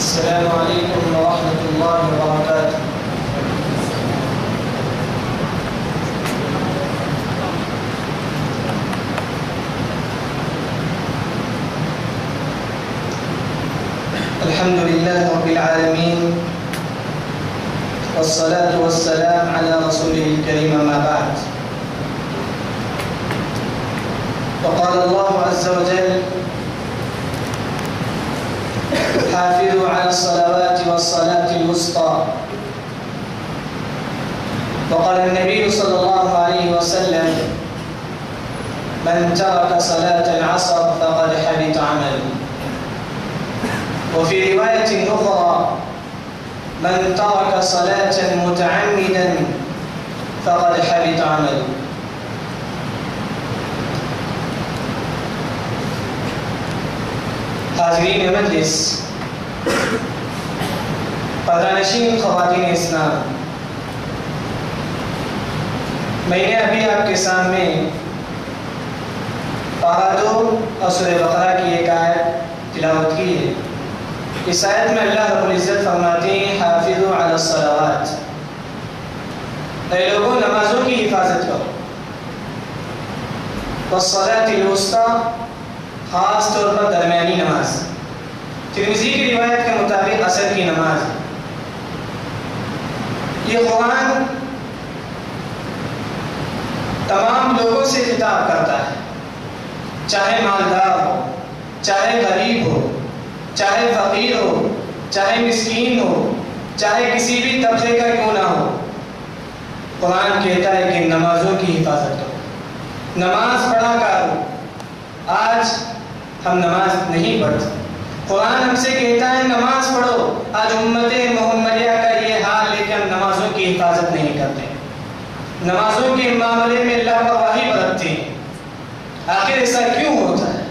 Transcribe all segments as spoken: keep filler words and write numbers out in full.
السلام عليكم ورحمة الله وبركاته. الحمد لله رب العالمين والصلاة والسلام على رسوله الكريم أما بعد. وقال الله عز وجل: حافظوا على الصلوات والصلاة الوسطى. وقال النبي صلى الله عليه وسلم: من ترك صلاة العصر فقد حبط عمله. وفي رواية أخرى: من ترك صلاة متعمدا فقد حبط عمله. حاضرین مجلس، پردہ-نشین خواتین اسلام، میں نے ابھی آپ کے سامنے پارہ دو اور سورہ بقرہ کی ایک آیت تلاوت کی ہے۔ اس آیت میں اللہ رب العزت فرماتے ہیں: حافظوا علی الصلوات، اے لوگوں نمازوں کی حفاظت کرو، والصلاة الوسطی، خاص طور پر درمیانی نماز۔ ترمذی کی روایت کے مطابق عصر کی نماز۔ یہ قرآن تمام لوگوں سے خطاب کرتا ہے، چاہے مالدار ہو، چاہے غریب ہو، چاہے فقیر ہو، چاہے مسکین ہو، چاہے کسی بھی طبقے کا کیوں نہ ہو۔ قرآن کہتا ہے کہ نمازوں کی حفاظت کرو، نماز پڑھا کرو۔ آج ہم نماز نہیں پڑھتے۔ قرآن ہم سے کہتا ہے نماز پڑھو۔ آج امت محمدیہ کا یہ حال ہے کہ ہم نمازوں کی حفاظت نہیں کرتے، نمازوں کے معاملے میں لاپرواہی برتتے ہیں۔ آخر ایسا کیوں ہوتا ہے؟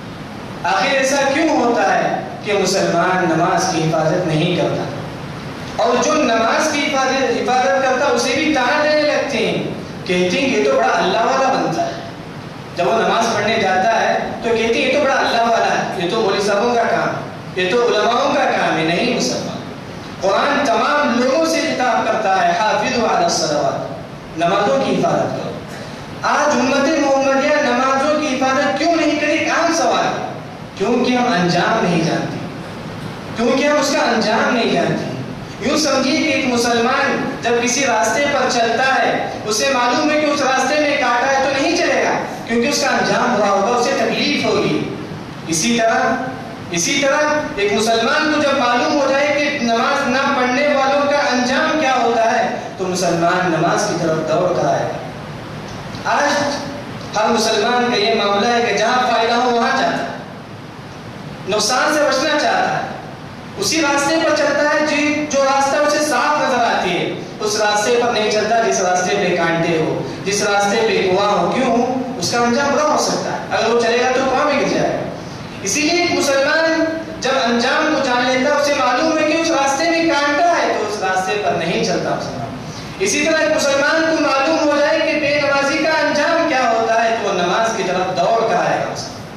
آخر ایسا کیوں ہوتا ہے کہ مسلمان نماز کی حفاظت نہیں کرتا؟ اور جو نماز کی حفاظت حفاظت کرتا اسے بھی تانا دینے لگتے ہیں، کہتے ہیں یہ تو بڑا اللہ والا بنتا ہے۔ جب وہ نماز پڑھنے جاتا ہے تو کہتے ہیں یہ تو بڑا اللہ والا ہے، یہ تو مولوی صاحبوں کا کام، یہ تو علماؤں کا کام ہے۔ نہیں مسلمان، قرآن تمام لوگوں سے خطاب کرتا ہے: حافظوا علی الصلوات، نمازوں کی حفاظت کرو۔ آج امت محمدیہ نمازوں کی حفاظت کیوں نہیں کرے؟ ایک عام سوال ہے، کیونکہ ہم انجام نہیں جانتے، کیونکہ ہم اس کا انجام نہیں جانتے۔ یوں سمجھیے کہ ایک مسلمان جب کسی راستے پر چلتا ہے، اسے معلوم ہے کہ اس راستے میں کاٹا ہے تو نہیں چلے گا، کیونکہ اس کا انجام برا ہوگا، اسے تکلیف ہوگی۔ اسی طرح اسی طرح ایک مسلمان کو جب معلوم ہو جائے کہ نماز نہ پڑھنے والوں کا انجام کیا ہوتا ہے تو مسلمان نماز کی طرف دوڑ کر آئے گا۔ آج ہر مسلمان کا یہ معاملہ ہے کہ جہاں فائدہ ہو وہاں جاتا ہے، نقصان سے بچنا چاہتا ہے، اسی راستے پر چلتا ہے جی جو راستہ اسے صاف نظر آتی ہے، اس راستے پر نہیں چلتا جس راستے پہ کانٹے ہو، جس راستے پہ کنواں ہو۔ کیوں؟ اس کا انجام برا ہو سکتا ہے، اگر وہ چلے گا تو کنواں میں گر جائے گا۔ اسی لیے ایک مسلمان جب انجام کو جان لیتا، اسے معلوم ہے کہ اس راستے میں کانٹا ہے تو اس راستے پر نہیں چلتا مسلمان۔ اسی طرح ایک مسلمان کو معلوم ہو جائے کہ بے نمازی کا انجام کیا ہوتا ہے تو وہ نماز کی طرف دوڑ کر آئے گا۔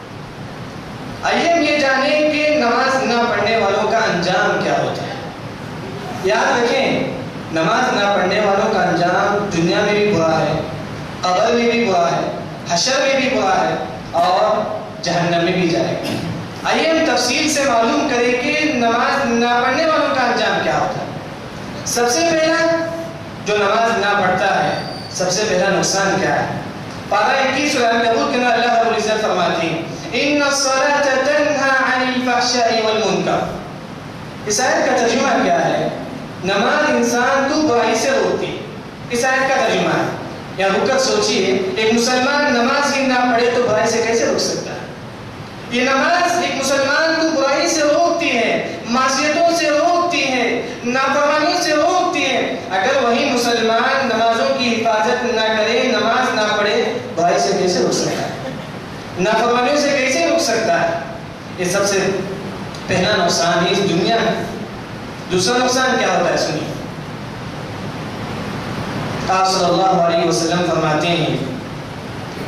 آئیے ہم یہ جانیں کہ نماز نہ پڑھنے والوں کا انجام کیا ہوتا ہے۔ یاد رکھیں، نماز نہ پڑھنے والوں کا انجام دنیا میں بھی برا ہے، قبر میں بھی برا ہے، حشر میں بھی برا ہے اور جہنم میں بھی جائے گا۔ آئیے ہم تفصیل سے معلوم کریں کہ نماز نہ پڑھنے والوں کا انجام کیا ہوتا ہے۔ سب سے پہلا جو نماز نہ پڑھتا ہے، سب سے پہلا نقصان کیا ہے؟ پارہ اکیس سورہ عنکبوت کے اندر اللہ رب العزت فرماتے ہیں: ان الصلاۃ تنہی عن الفحشاء والمنکر۔ اس آیت کا ترجمہ کیا ہے؟ نماز انسان کو برائی سے روکتی ہے۔ اس آیت کا ترجمہ ہے، یا رکت سوچیے، ایک مسلمان نماز ہی نہ پڑھے تو برائی سے کیسے روک سکتا ہے؟ یہ نماز ایک مسلمان کو برائی سے روکتی ہے، معصیتوں سے روکتی ہے، نافرمانیوں سے روکتی ہے۔ اگر وہی مسلمان نمازوں کی حفاظت نہ کرے، نماز نہ پڑھے، برائی سے کیسے روک سکتا ہے؟ نافرمانیوں سے کیسے روک سکتا ہے؟ یہ سب سے پہلا نقصان ہے اس دنیا میں۔ دوسرا نقصان کیا ہوتا ہے سنیے۔ آپ صلی اللہ علیہ وسلم فرماتے ہیں: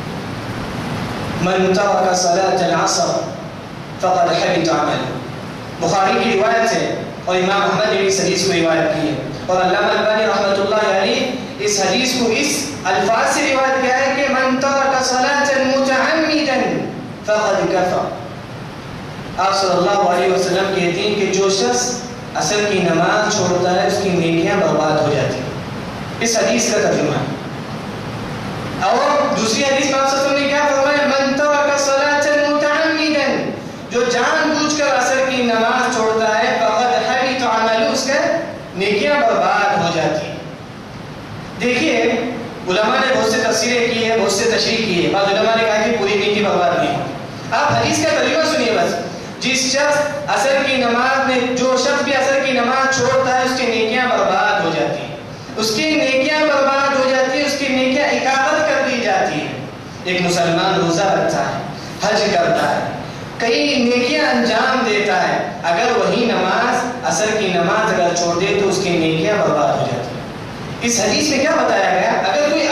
من ترک صلاة العصر فقد حبط عمله۔ بخاری کی روایت ہے اور امام احمد نے اس حدیث کو روایت کی ہے، اور علامہ البانی رحمۃ اللہ علیہ اس حدیث کو اس الفاظ سے روایت کیا ہے کہ من ترک صلاۃ متعمدا فقد کفر۔ آپ صلی اللہ علیہ وسلم کہتے ہیں کہ جو شخص عصر کی نماز چھوڑتا ہے اس کی نیکیاں برباد ہو جاتی ہیں۔ اس حدیث کا ترجمہ ہے۔ اور دوسری حدیث میں آپ صلی اللہ علیہ وسلم نے کیا فرمایا؟ من ترک صلاۃ متعمدا، جو جان بوجھ کر عصر کی نماز چھوڑتا ہے فقد حبط عملہ، اس کا نیکیاں برباد ہو جاتی ہیں۔ دیکھیے علماء نے بہت سے تفسیریں کی ہے، بہت سے تشریح کی ہے۔ بعض علماء نے کہا کہ پوری نیکی برباد نہیں ہوتی۔ آپ حدیث کا ترجمہ سنیے بس، جس شخص عصر کی نماز میں جو شخص بھی عصر کی نماز چھوڑتا ہے اس کی نیکیاں برباد ہو جاتی ہیں، اس کی نیکیاں برباد ہو جاتی ہیں، اس کی نیکیاں اکاوت کر دی جاتی ہیں۔ ایک مسلمان روزہ رکھتا ہے، حج کرتا ہے، کئی نیکیاں انجام دیتا ہے، اگر وہی نماز عصر کی نماز اگر چھوڑ دے تو اس کی نیکیاں برباد ہو جاتی ہیں۔ اس حدیث میں کیا بتایا گیا؟ اگر کوئی